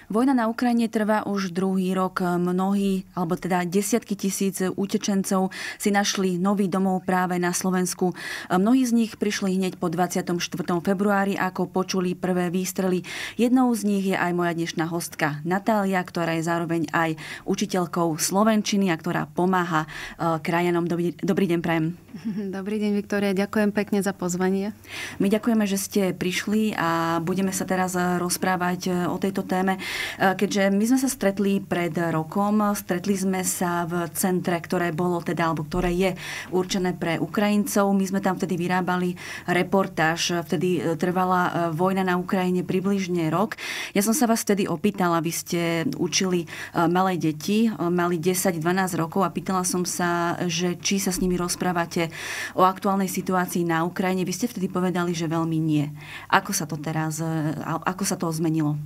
Vojna na Ukrajine trvá už druhý rok. Mnohí, alebo teda desiatky tisíc utečencov si našli nový domov práve na Slovensku. Mnohí z nich prišli hneď po 24. februári, ako počuli prvé výstrely. Jednou z nich je aj moja dnešná hostka Natália, ktorá je zároveň aj učiteľkou slovenčiny a ktorá pomáha krajanom. Dobrý deň, prajem. Dobrý deň, Viktória. Ďakujem pekne za pozvanie. My ďakujeme, že ste prišli a budeme sa teraz rozprávať o tejto téme. Keďže my sme sa stretli pred rokom, stretli sme sa v centre, ktoré bolo teda, alebo ktoré je určené pre Ukrajincov. My sme tam vtedy vyrábali reportáž. Vtedy trvala vojna na Ukrajine približne rok. Ja som sa vás vtedy opýtala, vy ste učili malé deti, mali 10-12 rokov a pýtala som sa, že či sa s nimi rozprávate o aktuálnej situácii na Ukrajine. Vy ste vtedy povedali, že veľmi nie. Ako sa to zmenilo?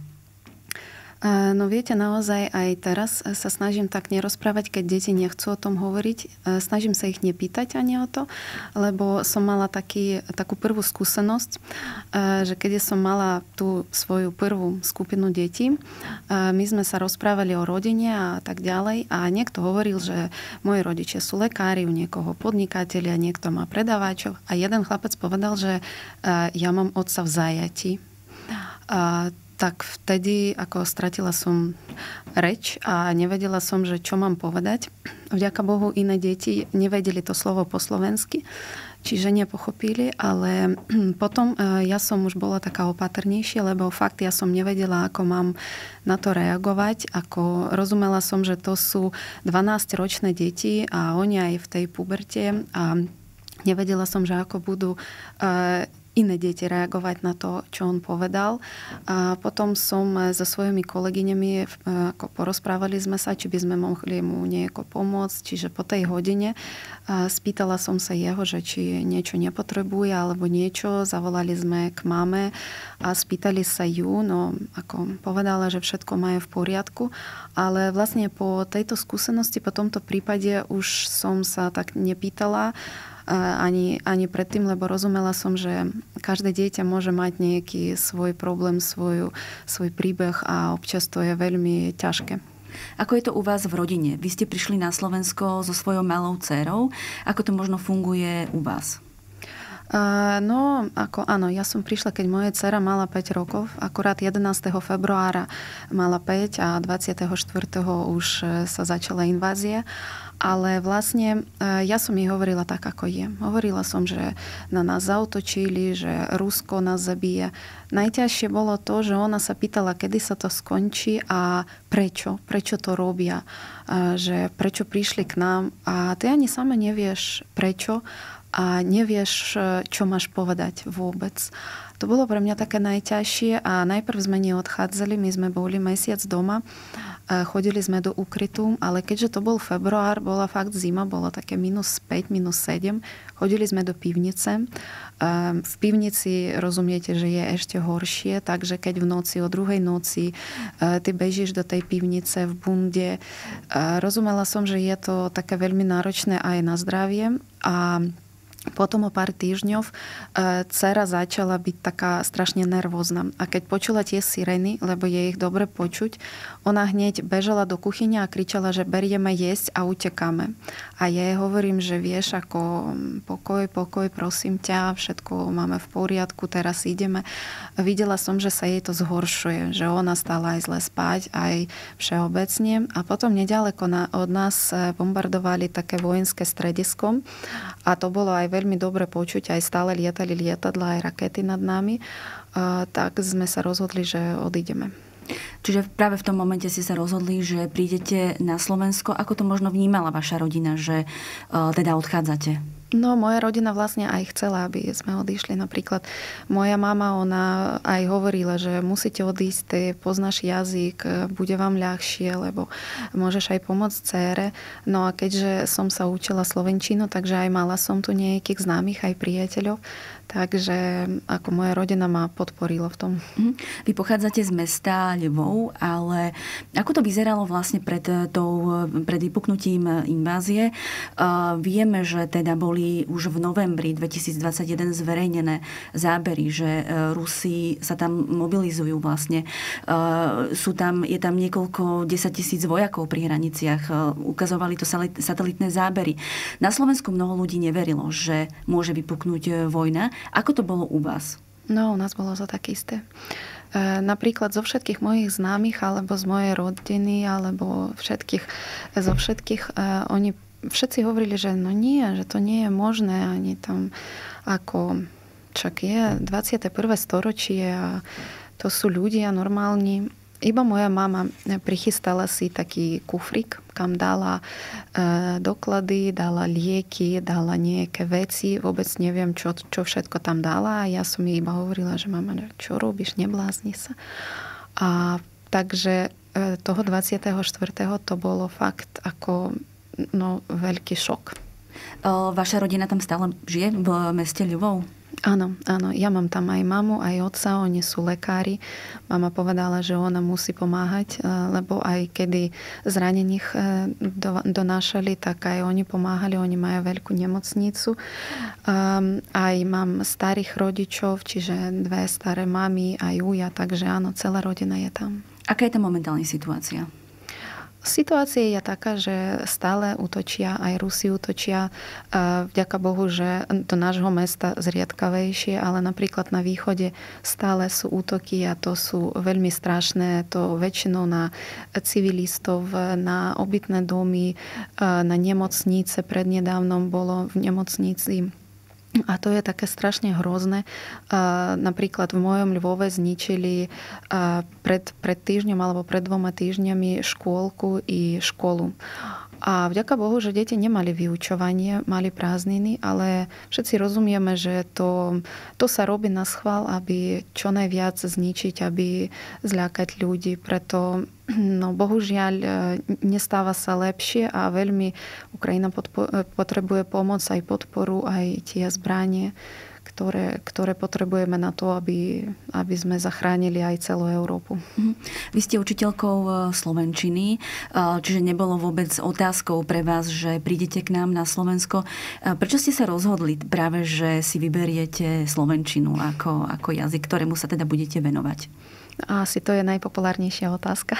No viete, naozaj aj teraz sa snažím tak nerozprávať, keď deti nechcú o tom hovoriť. Snažím sa ich nepýtať ani o to, lebo som mala takú prvú skúsenosť, že keď som mala tú svoju prvú skupinu detí, my sme sa rozprávali o rodine a tak ďalej a niekto hovoril, že moji rodičia sú lekári, u niekoho podnikatelia, niekto má predávačov a jeden chlapec povedal, že ja mám otca v zajatí. Tak vtedy ako stratila som reč a nevedela som, že čo mám povedať. Vďaka Bohu iné deti nevedeli to slovo po slovensky, čiže nepochopili, ale potom ja som už bola taká opatrnejšia, lebo fakt ja som nevedela, ako mám na to reagovať. Rozumela som, že to sú 12-ročné deti a oni aj v tej puberte a nevedela som, že ako budú iné deti reagovať na to, čo on povedal. A potom som so svojimi kolegyňami porozprávali sme sa, či by sme mohli mu nejako pomôcť. Čiže po tej hodine spýtala som sa jeho, že či niečo nepotrebuje alebo niečo. Zavolali sme k mame a spýtali sa ju. No, ako povedala, že všetko má v poriadku. Ale vlastne po tejto skúsenosti, po tomto prípade už som sa tak nepýtala ani predtým, lebo rozumela som, že každé dieťa môže mať nejaký svoj problém, svoj príbeh a občas to je veľmi ťažké. Ako je to u vás v rodine? Vy ste prišli na Slovensko so svojou malou dcérou. Ako to možno funguje u vás? Áno, ja som prišla, keď moja dcera mala 5 rokov. Akurát 11. februára mala 5 a 24. už sa začala invázia. Ale vlastne ja som jej hovorila tak, ako je. Hovorila som, že na nás zaútočili, že Rusko nás zabije. Najťažšie bolo to, že ona sa pýtala, kedy sa to skončí a prečo. Prečo to robia. Že prečo prišli k nám. A ty ani sama nevieš prečo a nevieš, čo máš povedať vôbec. To bolo pre mňa také najťažšie a najprv sme neodchádzali, my sme boli mesiac doma, chodili sme do úkrytu, ale keďže to bol február, bola fakt zima, bolo také -5, -7, chodili sme do pivnice. V pivnici rozumiete, že je ešte horšie, takže keď v noci, o 2:00 noci ty bežíš do tej pivnice v bunde, rozumela som, že je to také veľmi náročné aj na zdravie a potom o pár týždňov dcera začala byť taká strašne nervózna. A keď počula tie sirény, lebo je ich dobre počuť, ona hneď bežala do kuchyne a kričala, že berieme jesť a utekáme. A ja jej hovorím, že vieš, ako pokoj, prosím ťa, všetko máme v poriadku, teraz ideme. Videla som, že sa jej to zhoršuje, že ona stála aj zle spať, aj všeobecne. A potom nedaleko od nás bombardovali také vojenské stredisko a to bolo aj veľmi dobre počuť, aj stále lietali lietadlá, aj rakety nad nami, tak sme sa rozhodli, že odídeme. Čiže práve v tom momente ste sa rozhodli, že prídete na Slovensko. Ako to možno vnímala vaša rodina, že teda odchádzate? No, moja rodina vlastne aj chcela, aby sme odišli. Napríklad moja mama, ona aj hovorila, že musíte odísť, poznáš jazyk, bude vám ľahšie, lebo môžeš aj pomôcť dcére. No a keďže som sa učila slovenčinu, takže aj mala som tu nejakých známych, aj priateľov. Takže ako moja rodina ma podporila v tom. Vy pochádzate z mesta Lvov, ale ako to vyzeralo vlastne pred vypuknutím invázie? Vieme, že teda boli boli už v novembri 2021 zverejnené zábery, že Rusi sa tam mobilizujú vlastne. Je tam niekoľko 10 000 vojakov pri hraniciach. Ukazovali to satelitné zábery. Na Slovensku mnoho ľudí neverilo, že môže vypuknúť vojna. Ako to bolo u vás? No, u nás bolo to tak isté. Napríklad zo všetkých mojich známych, alebo z mojej rodiny, alebo zo všetkých, oni všetci hovorili, že no nie, že to nie je možné, ani tam ako, čak je 21. storočie a to sú ľudia normálni. Iba moja mama prichystala si taký kufrik, kam dala doklady, dala lieky, dala nejaké veci. Vôbec neviem, čo všetko tam dala. A ja som jej iba hovorila, že mama, čo robíš, neblázni sa. A takže toho 24. to bolo fakt ako veľký šok. Vaša rodina tam stále žije v meste Ľubov? Áno. Ja mám tam aj mamu, aj otca, oni sú lekári. Mama povedala, že ona musí pomáhať, lebo aj kedy zranených donášali, tak aj oni pomáhali. Oni majú veľkú nemocnicu. Aj mám starých rodičov, čiže 2 staré mamy, aj uja, takže áno, celá rodina je tam. Aká je tam momentálna situácia? Situácia je taká, že stále útočia, aj Rusi útočia. Vďaka Bohu, že do nášho mesta zriedkavejšie, ale napríklad na východe stále sú útoky a to sú veľmi strašné. To väčšinou na civilistov, na obytné domy, na nemocnice. Prednedávnom bolo v nemocnici. A to je také strašne hrozné. Napríklad v mojom Lvove zničili pred týždňom alebo pred 2 týždňami škôlku i školu. A vďaka Bohu, že deti nemali vyučovanie, mali prázdniny, ale všetci rozumieme, že to sa robí na schvál, aby čo najviac zničiť, aby zľakať ľudí. Preto bohužiaľ nestáva sa lepšie a veľmi Ukrajina potrebuje pomoc, aj podporu, aj tie zbranie, ktoré potrebujeme na to, aby sme zachránili aj celú Európu. Vy ste učiteľkou slovenčiny, čiže nebolo vôbec otázkou pre vás, že prídete k nám na Slovensko. Prečo ste sa rozhodli práve, že si vyberiete slovenčinu ako jazyk, ktorému sa teda budete venovať? Asi to je najpopulárnejšia otázka.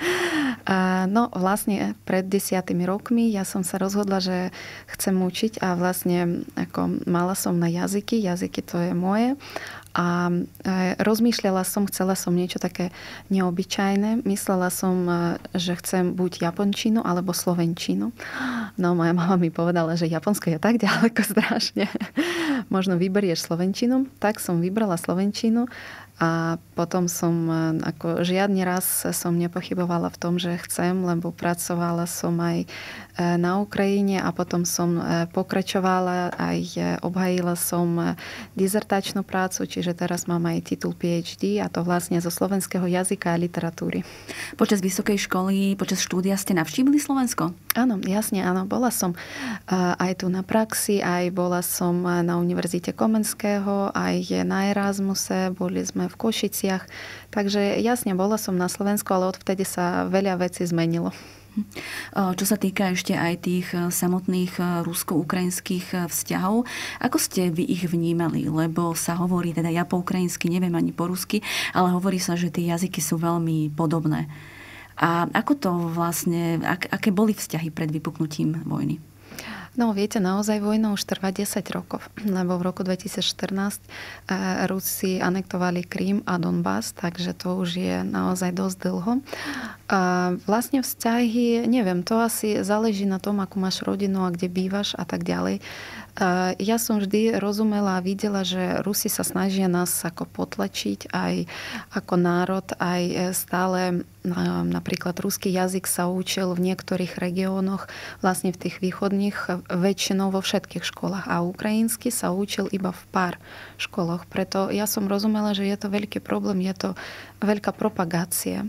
Vlastne pred 10 rokmi ja som sa rozhodla, že chcem učiť a vlastne ako mala som na jazyky to je moje. A chcela som niečo také neobyčajné. Myslela som, že chcem buď japončinu alebo slovenčinu. No moja mama mi povedala, že Japonsko je tak ďaleko strašne. Možno vyberieš slovenčinu. Tak som vybrala slovenčinu. A potom som ako žiadny raz som nepochybovala v tom, že chcem, lebo pracovala som aj na Ukrajine a potom som pokračovala, aj obhajila som dizertačnú prácu, čiže teraz mám aj titul PhD a to vlastne zo slovenského jazyka a literatúry. Počas vysokej školy, počas štúdia ste navštívili Slovensko? Áno, jasne, áno. Bola som aj tu na praxi, aj bola som na Univerzite Komenského, aj na Erasmuse, boli sme v Košiciach. Takže jasne, bola som na Slovensku, ale odvtedy sa veľa vecí zmenilo. Čo sa týka ešte aj tých samotných rusko-ukrajinských vzťahov, ako ste vy ich vnímali? Lebo sa hovorí, teda ja po ukrajinsky neviem ani po rusky, ale hovorí sa, že tie jazyky sú veľmi podobné. A ako to vlastne, aké boli vzťahy pred vypuknutím vojny? No viete, naozaj vojna už trvá 10 rokov, lebo v roku 2014 Rusi anektovali Krím a Donbas, takže to už je naozaj dosť dlho. A vlastne vzťahy, neviem, to asi záleží na tom, akú máš rodinu a kde bývaš a tak ďalej. Ja som vždy rozumela a videla, že Rusi sa snažia nás ako potlačiť aj ako národ, aj stále napríklad ruský jazyk sa učil v niektorých regiónoch, vlastne v tých východných, väčšinou vo všetkých školách a ukrajinsky sa učil iba v pár školách. Preto ja som rozumela, že je to veľký problém, je to veľká propagácia.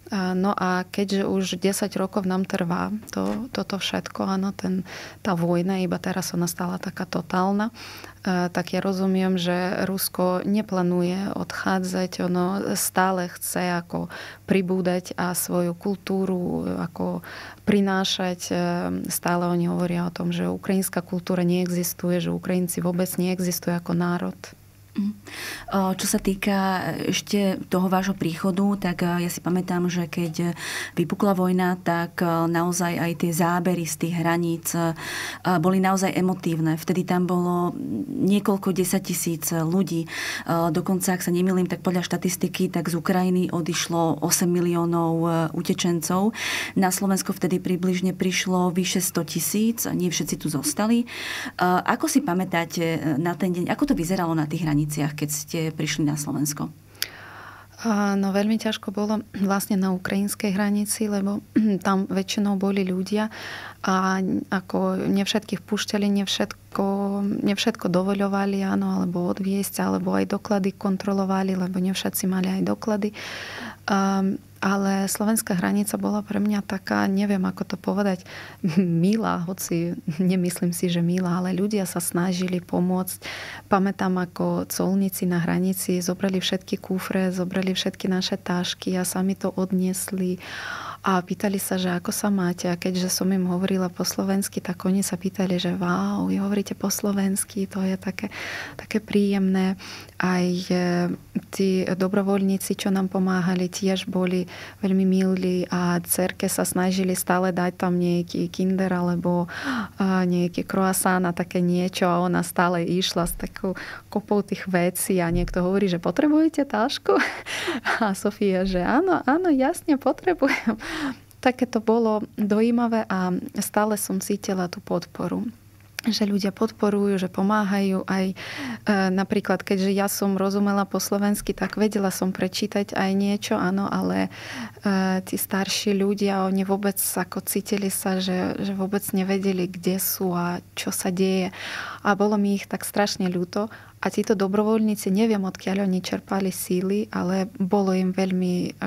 No a keďže už 10 rokov nám trvá toto všetko, áno, tá vojna, iba teraz ona stala taká totálna, tak ja rozumiem, že Rusko neplánuje odchádzať, ono stále chce ako pribúdať a svoju kultúru ako prinášať. Stále oni hovoria o tom, že ukrajinská kultúra neexistuje, že Ukrajinci vôbec neexistujú ako národ. Čo sa týka ešte toho vášho príchodu, tak ja si pamätám, že keď vypukla vojna, tak naozaj aj tie zábery z tých hraníc boli naozaj emotívne. Vtedy tam bolo niekoľko 10 000 ľudí. Dokonca, ak sa nemýlim, tak podľa štatistiky, tak z Ukrajiny odišlo 8 miliónov utečencov. Na Slovensko vtedy približne prišlo vyše 100 000. Nie všetci tu zostali. Ako si pamätáte na ten deň? Ako to vyzeralo na tých hraniciach, keď ste prišli na Slovensko? No veľmi ťažko bolo vlastne na ukrajinskej hranici, lebo tam väčšinou boli ľudia a ako nevšetkých púšťali, nevšetko dovoľovali, áno, alebo odviesť, alebo aj doklady kontrolovali, lebo nevšetci mali aj doklady. Ale slovenská hranica bola pre mňa taká, neviem ako to povedať, milá, hoci nemyslím si, že milá, ale ľudia sa snažili pomôcť. Pamätám, ako colníci na hranici zobrali všetky kufre, zobrali všetky naše tášky a sami to odniesli a pýtali sa, že ako sa máte. A keďže som im hovorila po slovensky, tak oni sa pýtali, že wow, vy hovoríte po slovensky, to je také príjemné. Aj tí dobrovoľníci, čo nám pomáhali, tiež boli veľmi milí a dcerke sa snažili stále dať tam nejaký kinder alebo nejaký croissant a také niečo a ona stále išla s takou kopou tých vecí a niekto hovorí, že potrebujete tášku? A Sofia, že áno, jasne, potrebujem. Také to bolo dojímavé a stále som cítila tú podporu. Že ľudia podporujú, že pomáhajú aj napríklad, keďže ja som rozumela po slovensky, tak vedela som prečítať aj niečo, áno, ale tí starší ľudia, oni vôbec ako cítili sa, že vôbec nevedeli, kde sú a čo sa deje. A bolo mi ich tak strašne ľúto. A títo dobrovoľníci, neviem, odkiaľ oni čerpali síly, ale bolo im veľmi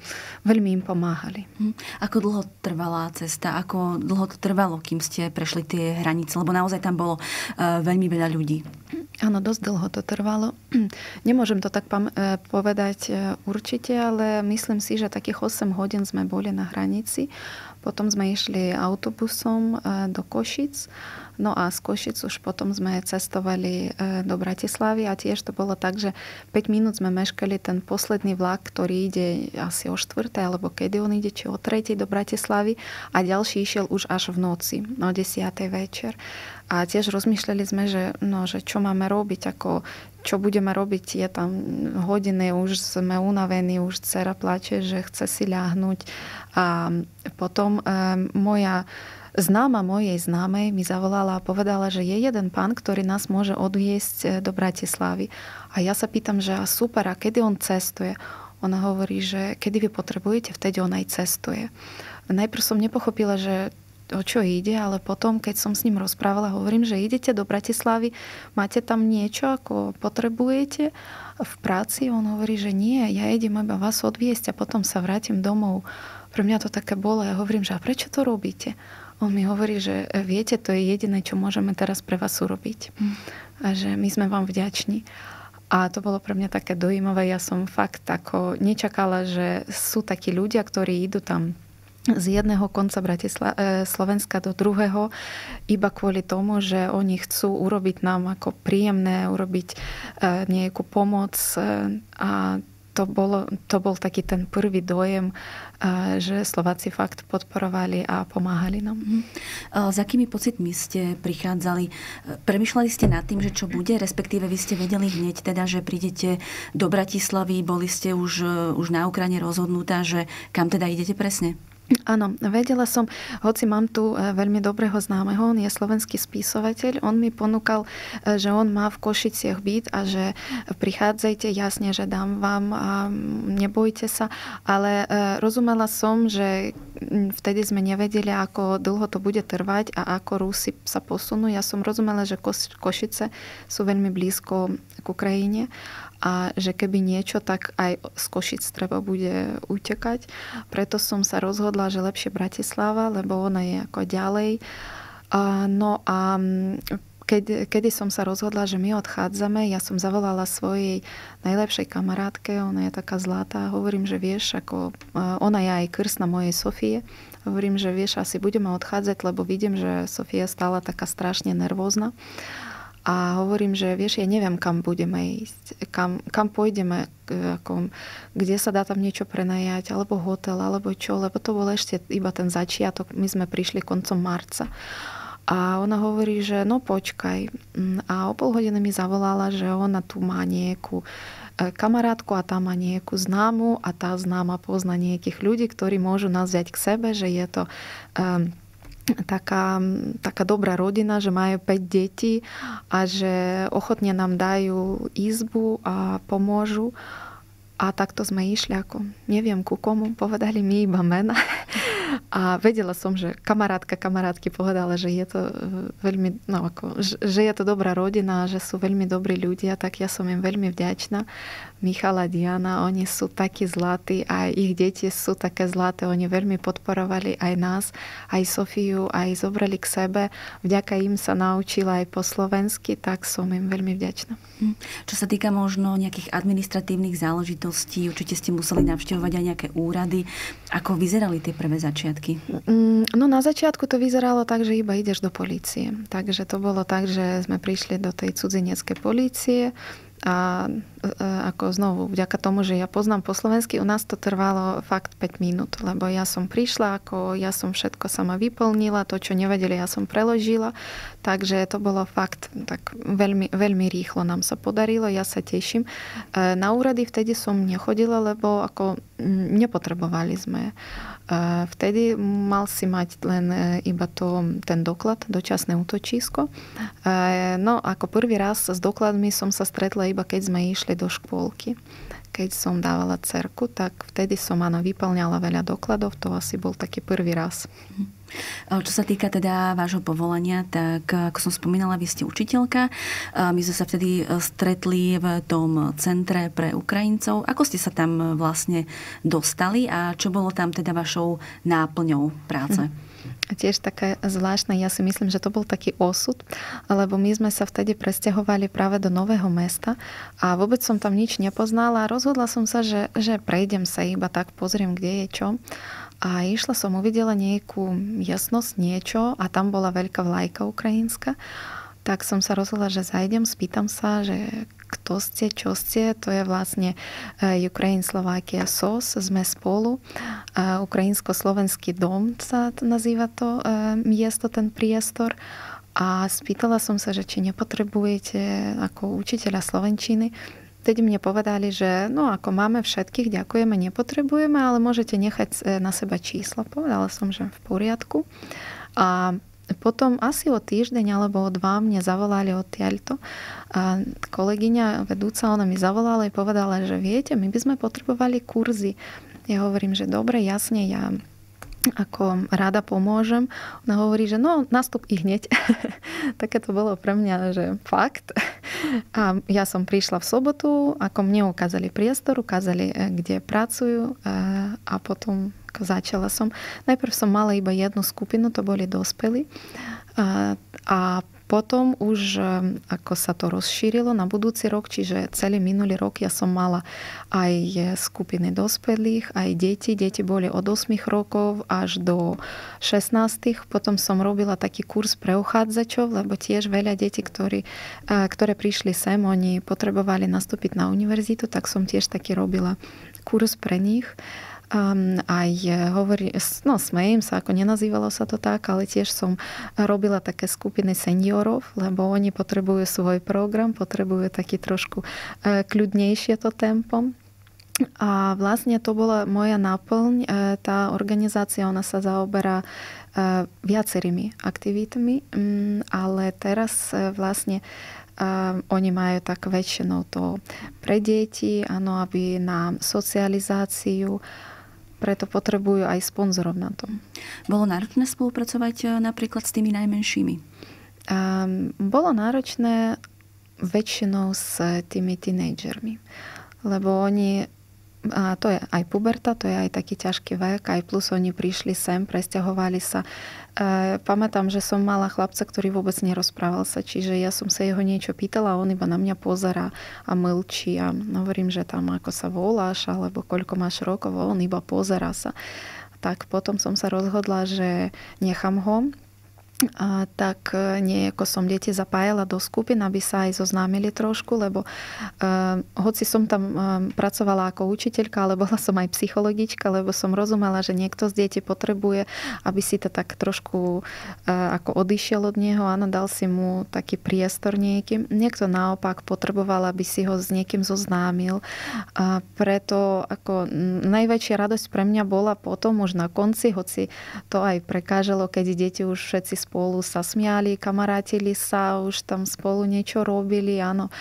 im pomáhali. Ako dlho trvala cesta? Ako dlho to trvalo, kým ste prešli tie hranice? Lebo naozaj tam bolo veľmi veľa ľudí. Áno, dosť dlho to trvalo. Nemôžem to tak povedať určite, ale myslím si, že takých 8 hodín sme boli na hranici. Potom sme išli autobusom do Košic. No a z Košic už potom sme cestovali do Bratislavy a tiež to bolo tak, že 5 minút sme meškali ten posledný vlak, ktorý ide asi o 4. alebo kedy on ide, či o 3. do Bratislavy a ďalší išiel už až v noci, o 10. večer. A tiež rozmýšľali sme, že čo máme robiť, čo budeme robiť, je tam hodiny, už sme unavení, už dcera plače, že chce si ľahnúť. A potom moja známa mojej známej mi zavolala a povedala, že je jeden pán, ktorý nás môže odviesť do Bratislavy. A ja sa pýtam, že super, a kedy on cestuje? Ona hovorí, že kedy vy potrebujete, vtedy on aj cestuje. Najprv som nepochopila, že o čo ide, ale potom, keď som s ním rozprávala, hovorím, že idete do Bratislavy, máte tam niečo, ako potrebujete v práci? On hovorí, že nie, ja idem iba vás odviesť a potom sa vrátim domov. Pre mňa to také bolo. Ja hovorím, že a prečo to robíte? On mi hovorí, že viete, to je jediné, čo môžeme teraz pre vás urobiť. A že my sme vám vďační. A to bolo pre mňa také dojímavé. Ja som fakt nečakala, že sú takí ľudia, ktorí idú tam z jedného konca Slovenska do druhého iba kvôli tomu, že oni chcú urobiť nám ako príjemné, urobiť nejakú pomoc a to bol taký ten prvý dojem, že Slováci fakt podporovali a pomáhali nám. S akými pocitmi ste prichádzali? Premýšľali ste nad tým, že čo bude? Respektíve vy ste vedeli hneď teda, že prídete do Bratislavy, boli ste už na Ukrajine rozhodnutá, že kam teda idete presne? Áno, vedela som, hoci mám tu veľmi dobrého známeho, on je slovenský spisovateľ, on mi ponúkal, že on má v Košiciach byt a že prichádzajte, jasne, že dám vám a nebojte sa, ale rozumela som, že vtedy sme nevedeli, ako dlho to bude trvať a ako Rusi sa posunú. Ja som rozumela, že Košice sú veľmi blízko k Ukrajine a že keby niečo, tak aj z Košic treba bude utekať. Preto som sa rozhodla, že lepšie Bratislava, lebo ona je ako ďalej. No a kedy som sa rozhodla, že my odchádzame, ja som zavolala svojej najlepšej kamarátke, ona je taká zlatá, hovorím, že vieš, ako ona je aj krstná mojej Sofie, hovorím, že vieš, asi budeme odchádzať, lebo vidím, že Sofia stála taká strašne nervózna. A hovorím, že vieš, ja neviem, kam budeme ísť, kam pôjdeme, kde sa dá tam niečo prenajať, alebo hotel, alebo čo, lebo to bol ešte iba ten začiatok, my sme prišli koncom marca. A ona hovorí, že no počkaj. A o pol hodiny mi zavolala, že ona tu má nejakú kamarátku a tá má nejakú známu a tá známa pozná nejakých ľudí, ktorí môžu nás vziať k sebe, že je to taká dobrá rodina, že majú 5 detí a že ochotne nám dajú izbu a pomôžu. A takto sme išli, ako neviem ku komu, povedali mi iba mena. A vedela som, že kamarátky povedala, že je to veľmi, že je to dobrá rodina, že sú veľmi dobrí ľudia, tak ja som im veľmi vďačná. Michal a Diana, oni sú takí zlatí a ich deti sú také zlaté. Oni veľmi podporovali aj nás, aj Sofiu, aj zobrali k sebe. Vďaka im sa naučila aj po slovensky, tak som im veľmi vďačná. Čo sa týka možno nejakých administratívnych záležitostí, určite ste museli navštevovať aj nejaké úrady. Ako vyzerali tie prvé začiatky? No na začiatku to vyzeralo tak, že iba ideš do polície. Takže to bolo tak, že sme prišli do tej cudzineckej polície a ako znovu, vďaka tomu, že ja poznám po slovensky, u nás to trvalo fakt 5 minút, lebo ja som prišla, ja som všetko sama vyplnila, to, čo nevedeli, ja som preložila, takže to bolo fakt tak veľmi, veľmi rýchlo nám sa podarilo, ja sa teším. Na úrady vtedy som nechodila, lebo ako nepotrebovali sme. Vtedy mal si mať len iba ten doklad, dočasné útočisko. No ako prvý raz s dokladmi som sa stretla iba keď sme išli do škôlky. Keď som dávala dcerku, tak vtedy som vyplňala veľa dokladov. To asi bol taký prvý raz. Čo sa týka teda vášho povolania, tak ako som spomínala, vy ste učiteľka. My sme sa vtedy stretli v tom centre pre Ukrajincov. Ako ste sa tam vlastne dostali a čo bolo tam teda vašou náplňou práce? Tiež také zvláštne, ja si myslím, že to bol taký osud, lebo my sme sa vtedy presťahovali práve do Nového Mesta a vôbec som tam nič nepoznala a rozhodla som sa, že prejdem sa iba tak, pozriem, kde je čo. A išla som, uvidela nejakú jasnosť, niečo a tam bola veľká vlajka ukrajinská. Tak som sa rozhodla, že zajdem, spýtam sa, že kto ste, čo ste. To je vlastne Ukrajin, Slovakia, SOS, sme spolu. Ukrajinsko-slovenský dom sa nazýva to miesto, ten priestor. A spýtala som sa, že či nepotrebujete ako učiteľa slovenčiny. Vtedy mne povedali, že ako máme všetkých, ďakujeme, nepotrebujeme, ale môžete nechať na seba číslo. Povedala som, že v poriadku. A potom asi o týždeň alebo o 2 mne zavolali odtiaľto. A kolegyňa vedúca, ona mi zavolala a povedala, že viete, my by sme potrebovali kurzy. Ja hovorím, že dobre, jasne, ja ako rada pomôžem. Ona hovorí, že nastup i hneď. Také to bolo pre mňa, že fakt. A ja som prišla v sobotu, ako mne ukázali priestor, ukázali, kde pracujú a potom začala som. Najprv som mala iba jednu skupinu, to boli dospelí. A potom už ako sa to rozšírilo na budúci rok, čiže celý minulý rok ja som mala aj skupiny dospelých, aj deti. Deti boli od 8 rokov až do 16. Potom som robila taký kurz pre uchádzačov, lebo tiež veľa detí, ktoré prišli sem, oni potrebovali nastúpiť na univerzitu, tak som tiež taký robila kurz pre nich. Aj smejem sa, ako nenazývalo sa to tak, ale tiež som robila také skupiny seniorov, lebo oni potrebujú svoj program, potrebujú taký trošku kľudnejšie to tempo. A vlastne to bola moja náplň. Tá organizácia, ona sa zaoberá viacerými aktivitami, ale teraz vlastne oni majú tak väčšinou to pre deti, aby na socializáciu, preto potrebujú aj sponzorov na to. Bolo náročné spolupracovať napríklad s tými najmenšími? Bolo náročné väčšinou s tými tínedžermi, lebo oni, a to je aj puberta, to je aj taký ťažký vek, aj plus oni prišli sem, presťahovali sa. Pamätám, že som mala chlapca, ktorý vôbec nerozprával sa, čiže ja som sa jeho niečo pýtala a on iba na mňa pozerá a mlčí a hovorím, že tam ako sa voláš alebo koľko máš rokov, on iba pozerá sa. Tak potom som sa rozhodla, že nechám ho. Tak nejako som deti zapájala do skupín, aby sa aj zoznámili trošku, lebo hoci som tam pracovala ako učiteľka, ale bola som aj psychologička, lebo som rozumela, že niekto z detí potrebuje, aby si to tak trošku ako odišiel od neho, áno, dal si mu taký priestor niekým. Niekto naopak potreboval, aby si ho s niekým zoznámil. A preto ako najväčšia radosť pre mňa bola potom už na konci, hoci to aj prekážalo, keď deti už všetci spolu sa smiali, kamarátili sa, už tam spolu niečo robili, áno.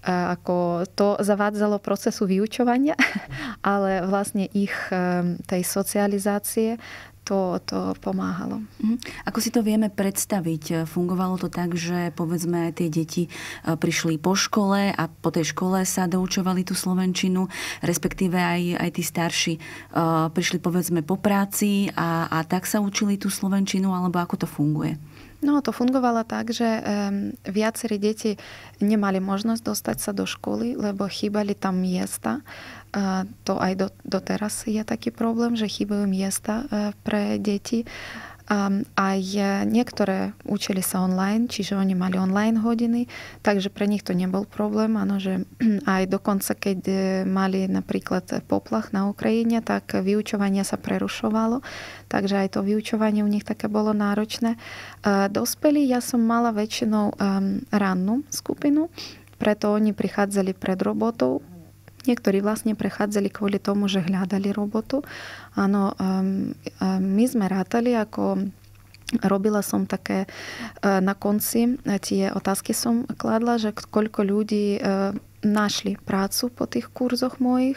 Ako to zavádzalo procesu vyučovania, ale vlastne ich tej socializácie to pomáhalo. Ako si to vieme predstaviť? Fungovalo to tak, že povedzme tie deti prišli po škole a po tej škole sa doučovali tú slovenčinu, respektíve aj tí starší prišli povedzme po práci a tak sa učili tú slovenčinu, alebo ako to funguje? No, to fungovalo tak, že viacerí deti nemali možnosť dostať sa do školy, lebo chýbali tam miesta. To aj doteraz je taký problém, že chýbajú miesta pre deti. Aj niektoré učili sa online, čiže oni mali online hodiny, takže pre nich to nebol problém. Áno, že aj dokonca, keď mali napríklad poplach na Ukrajine, tak vyučovanie sa prerušovalo, takže aj to vyučovanie u nich také bolo náročné. Dospelí, ja som mala väčšinou rannú skupinu, preto oni prichádzali pred robotou. Niektorí vlastne prechádzali kvôli tomu, že hľadali robotu. Áno, my sme rátali, ako robila som také na konci, tie otázky som kladla, že koľko ľudí našli prácu po tých kurzoch mojich.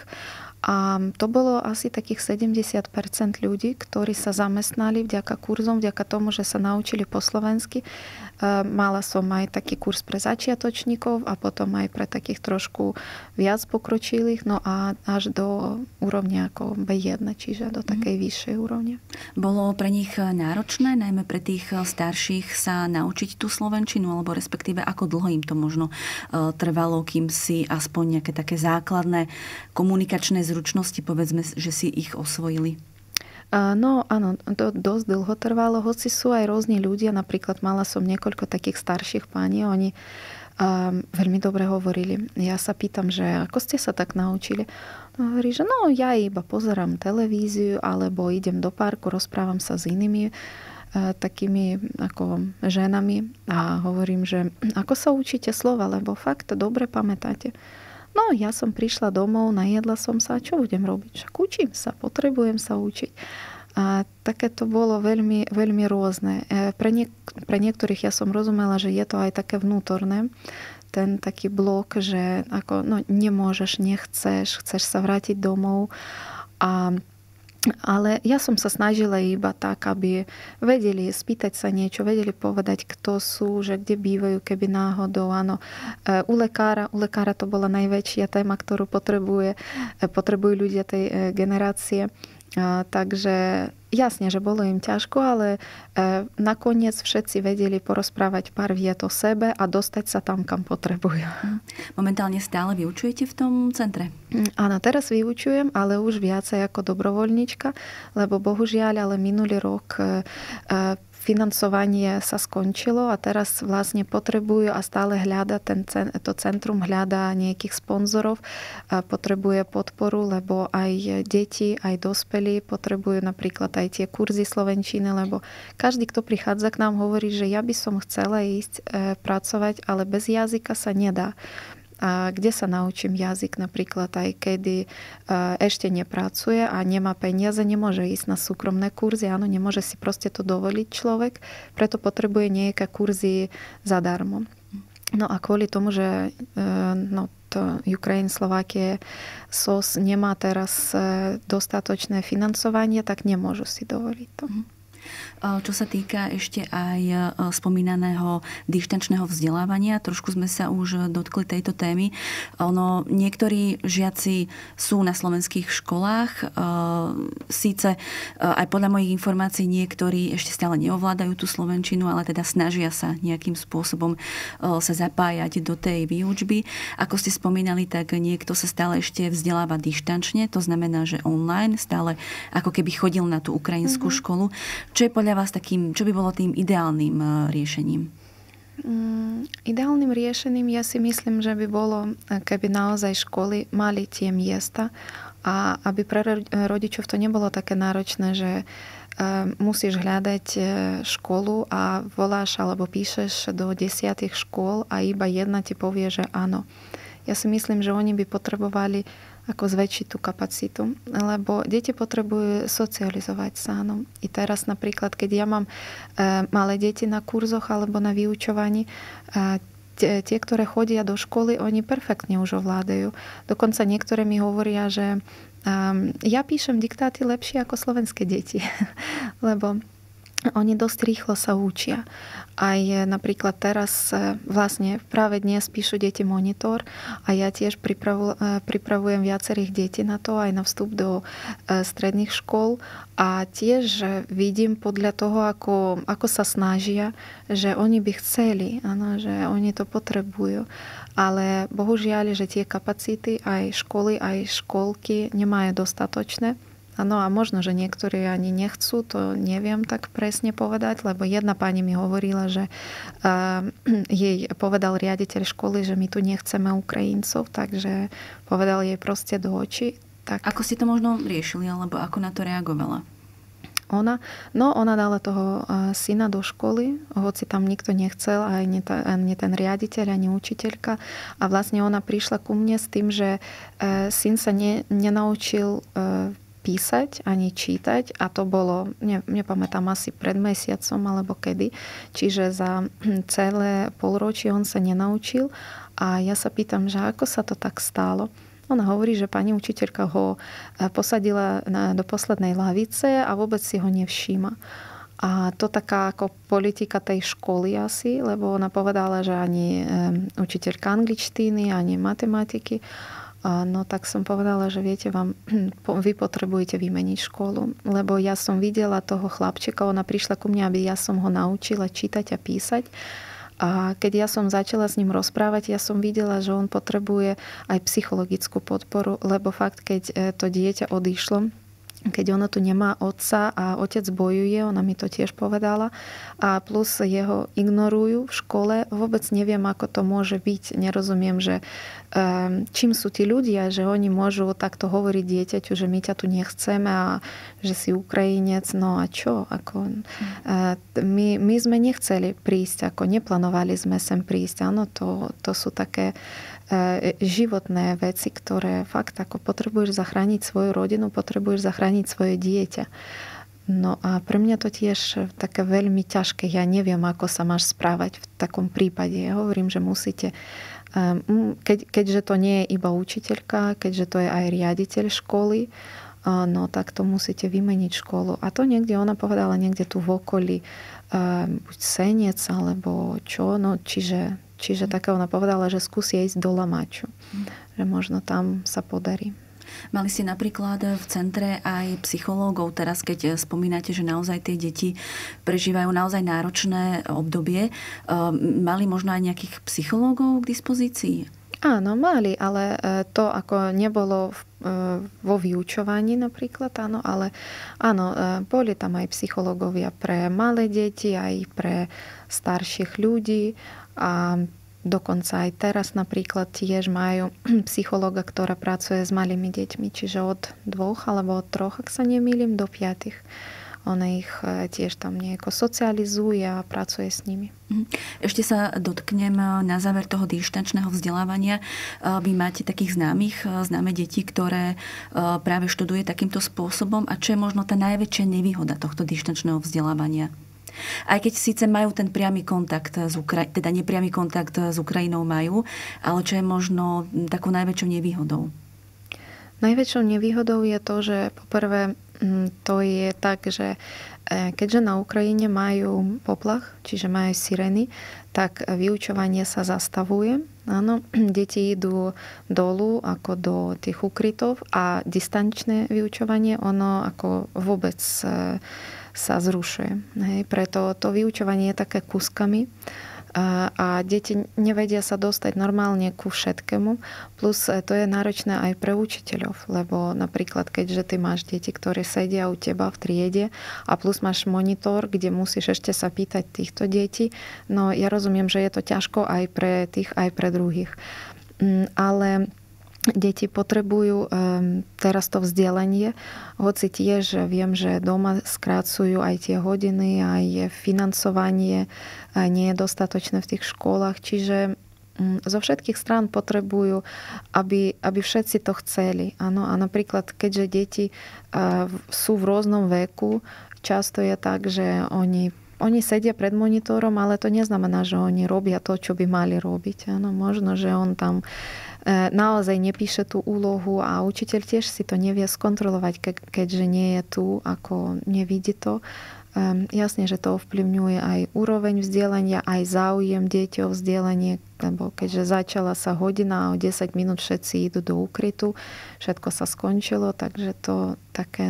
A to bolo asi takých 70% ľudí, ktorí sa zamestnali vďaka kurzom, vďaka tomu, že sa naučili po slovensky. Mala som aj taký kurz pre začiatočníkov a potom aj pre takých trošku viac pokročilých, no a až do úrovne ako B1, čiže do takej vyššej úrovne. Bolo pre nich náročné, najmä pre tých starších, sa naučiť tú slovenčinu, alebo respektíve ako dlho im to možno trvalo, kým si aspoň nejaké také základné komunikačné zručnosti, povedzme, že si ich osvojili? No áno, to dosť dlho trvalo, hoci sú aj rôzni ľudia, napríklad mala som niekoľko takých starších páni, oni veľmi dobre hovorili. Ja sa pýtam, že ako ste sa tak naučili? No, hovorí, že no ja iba pozerám televíziu, alebo idem do parku, rozprávam sa s inými takými ako ženami a hovorím, že ako sa učíte slova, lebo fakt dobre pamätáte. No, ja som prišla domov, najedla som sa, čo budem robiť? Však učím sa, potrebujem sa učiť. A také to bolo veľmi, veľmi rôzne. Pre niektorých ja som rozumela, že je to aj také vnútorné. Ten taký blok, že ako, no, nemôžeš, nechceš, chceš sa vrátiť domov. Ale ja som sa snažila iba tak, aby vedeli spýtať sa niečo, vedeli povedať, kto sú, že kde bývajú, keby náhodou, áno. U lekára to bola najväčšia téma, ktorú potrebujú ľudia tej generácie. Takže jasne, že bolo im ťažko, ale nakoniec všetci vedeli porozprávať pár viet o sebe a dostať sa tam, kam potrebujú. Momentálne stále vyučujete v tom centre? Áno, teraz vyučujem, ale už viacej ako dobrovoľníčka, lebo bohužiaľ, ale minulý rok financovanie sa skončilo a teraz vlastne potrebujú a stále hľada to centrum hľadá nejakých sponzorov, potrebuje podporu, lebo aj deti, aj dospelí potrebujú napríklad aj tie kurzy slovenčiny, lebo každý, kto prichádza k nám, hovorí, že ja by som chcela ísť pracovať, ale bez jazyka sa nedá. A kde sa naučím jazyk napríklad aj kedy ešte nepracuje a nemá peniaze, nemôže ísť na súkromné kurzy, áno, nemôže si proste to dovoliť človek, preto potrebuje nejaké kurzy zadarmo. No a kvôli tomu, že to Ukraine, Slovakie, SOS nemá teraz dostatočné financovanie, tak nemôžu si dovoliť to. Čo sa týka ešte aj spomínaného dištančného vzdelávania, trošku sme sa už dotkli tejto témy. Niektorí žiaci sú na slovenských školách. Síce aj podľa mojich informácií niektorí ešte stále neovládajú tú slovenčinu, ale teda snažia sa nejakým spôsobom sa zapájať do tej výučby. Ako ste spomínali, tak niekto sa stále ešte vzdeláva dištančne, to znamená, že online, stále ako keby chodil na tú ukrajinskú školu. Čo je podľa vás takým, čo by bolo tým ideálnym riešením? Ideálnym riešením ja si myslím, že by bolo, keby naozaj školy mali tie miesta a aby pre rodičov to nebolo také náročné, že musíš hľadať školu a voláš alebo píšeš do 10 škôl a iba jedna ti povie, že áno. Ja si myslím, že oni by potrebovali ako zväčšiť tú kapacitu, lebo deti potrebujú socializovať sa. No. I teraz napríklad, keď ja mám malé deti na kurzoch alebo na vyučovaní, tie, ktoré chodia do školy, oni perfektne už ovládajú. Dokonca niektoré mi hovoria, že ja píšem diktáty lepšie ako slovenské deti, lebo oni dosť rýchlo sa učia. Aj napríklad teraz vlastne práve dnes píšu deti monitor a ja tiež pripravujem viacerých detí na to, aj na vstup do stredných škôl a tiež vidím podľa toho, ako sa snažia, že oni by chceli, áno, že oni to potrebujú. Ale bohužiaľ, že tie kapacity aj školy, aj škôlky nemajú dostatočné. Áno, a možno, že niektorí ani nechcú, to neviem tak presne povedať, lebo jedna pani mi hovorila, že jej povedal riaditeľ školy, že my tu nechceme Ukrajincov, takže povedal jej proste do očí. Tak. Ako si to možno riešili, alebo ako na to reagovala? Ona dala toho syna do školy, hoci tam nikto nechcel, ani ten riaditeľ, ani učiteľka. A vlastne ona prišla ku mne s tým, že syn sa nenaučil písať ani čítať a to bolo, nepamätám, asi pred mesiacom alebo kedy. Čiže za celé polročie on sa nenaučil a ja sa pýtam, že ako sa to tak stalo. Ona hovorí, že pani učiteľka ho posadila do poslednej lavice a vôbec si ho nevšíma. A to taká ako politika tej školy asi, lebo ona povedala, že ani učiteľka angličtiny, ani matematiky. No tak som povedala, že viete, vy potrebujete vymeniť školu. Lebo ja som videla toho chlapčeka, ona prišla ku mne, aby ja som ho naučila čítať a písať. A keď ja som začala s ním rozprávať, ja som videla, že on potrebuje aj psychologickú podporu, lebo fakt, keď to dieťa odišlo, keď ono tu nemá otca a otec bojuje, ona mi to tiež povedala, a plus jeho ignorujú v škole, vôbec neviem, ako to môže byť. Nerozumiem, že čím sú tí ľudia, že oni môžu takto hovoriť dieťaťu, že my ťa tu nechceme a že si Ukrajinec, no a čo? My sme nechceli prísť, neplánovali sme sem prísť. Áno, to sú také životné veci, ktoré fakt potrebuješ zachrániť svoju rodinu, potrebuješ zachrániť svoje dieťa. No a pre mňa to tiež také veľmi ťažké. Ja neviem, ako sa máš správať v takom prípade. Ja hovorím, že musíte, keďže to nie je iba učiteľka, keďže to je aj riaditeľ školy, no tak to musíte vymeniť školu. A to niekde, ona povedala, niekde tu v okolí, buď Senec, alebo čo, no Čiže také ona povedala, že skúsi ísť do Lamaču. Že možno tam sa podarí. Mali ste napríklad v centre aj psychológov. Teraz, keď spomínate, že naozaj tie deti prežívajú naozaj náročné obdobie, mali možno aj nejakých psychológov k dispozícii? Áno, mali, ale to ako nebolo vo vyučovaní napríklad, áno, ale áno, boli tam aj psychológovia pre malé deti, aj pre starších ľudí. A dokonca aj teraz napríklad tiež majú psychológa, ktorá pracuje s malými deťmi, čiže od 2 alebo od 3, ak sa nemýlim, do 5. Ona ich tiež tam nejako socializuje a pracuje s nimi. Ešte sa dotknem na záver toho dištančného vzdelávania. Vy máte takých známe deti, ktoré práve študuje takýmto spôsobom. A čo je možno tá najväčšia nevýhoda tohto dištančného vzdelávania? Aj keď síce majú ten priamy kontakt teda nepriamy kontakt s Ukrajinou majú, ale čo je možno takou najväčšou nevýhodou? Najväčšou nevýhodou je to, že poprvé to je tak, že keďže na Ukrajine majú poplach, čiže majú sirény, tak vyučovanie sa zastavuje. Áno, deti idú dolu ako do tých ukrytov a distančné vyučovanie, ono ako vôbec sa zrušuje. Hej, preto to vyučovanie je také kúskami a deti nevedia sa dostať normálne ku všetkému. Plus to je náročné aj pre učiteľov, lebo napríklad keďže ty máš deti, ktoré sedia u teba v triede a plus máš monitor, kde musíš ešte sa pýtať týchto detí, no ja rozumiem, že je to ťažko aj pre tých, aj pre druhých. Ale deti potrebujú teraz to vzdelanie, hoci tiež viem, že doma skrácujú aj tie hodiny, aj financovanie nie je dostatočné v tých školách, čiže zo všetkých strán potrebujú, aby všetci to chceli. Áno, a napríklad, keďže deti sú v rôznom veku, často je tak, že oni sedia pred monitorom, ale to neznamená, že oni robia to, čo by mali robiť. Áno, možno, že on tam naozaj nepíše tú úlohu a učiteľ tiež si to nevie skontrolovať, keďže nie je tu, ako nevidí to. Jasne, že to ovplyvňuje aj úroveň vzdelania, aj záujem dieťa o vzdelanie, lebo keďže začala sa hodina a o 10 minút všetci idú do úkrytu, všetko sa skončilo, takže to také,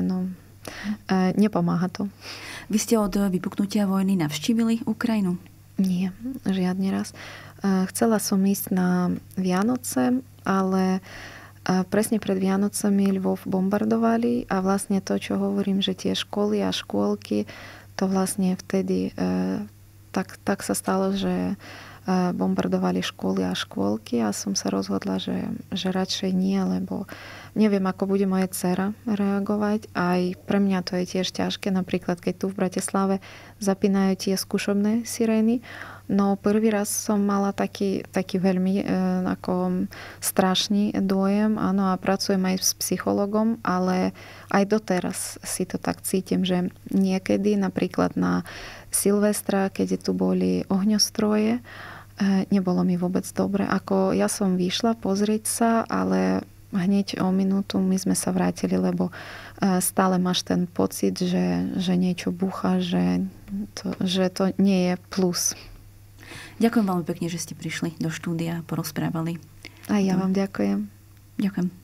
nepomáha to. Vy ste od vypuknutia vojny navštívili Ukrajinu? Nie, žiadny raz. Chcela som ísť na Vianoce, ale presne pred Vianocami Lvov bombardovali a vlastne to, čo hovorím, že tie školy a škôlky, to vlastne vtedy tak sa stalo, že bombardovali školy a škôlky a som sa rozhodla, že radšej nie, lebo neviem, ako bude moja dcera reagovať. Aj pre mňa to je tiež ťažké. Napríklad, keď tu v Bratislave zapínajú tie skúšobné sirény. No prvý raz som mala taký veľmi ako strašný dojem. Áno, a pracujem aj s psychologom, ale aj doteraz si to tak cítim, že niekedy napríklad na Silvestra, keď tu boli ohňostroje, nebolo mi vôbec dobre. Ako ja som vyšla pozrieť sa, ale hneď o minútu my sme sa vrátili, lebo stále máš ten pocit, že niečo búcha, že to nie je plus. Ďakujem veľmi pekne, že ste prišli do štúdia a porozprávali. A ja vám ďakujem. Ďakujem.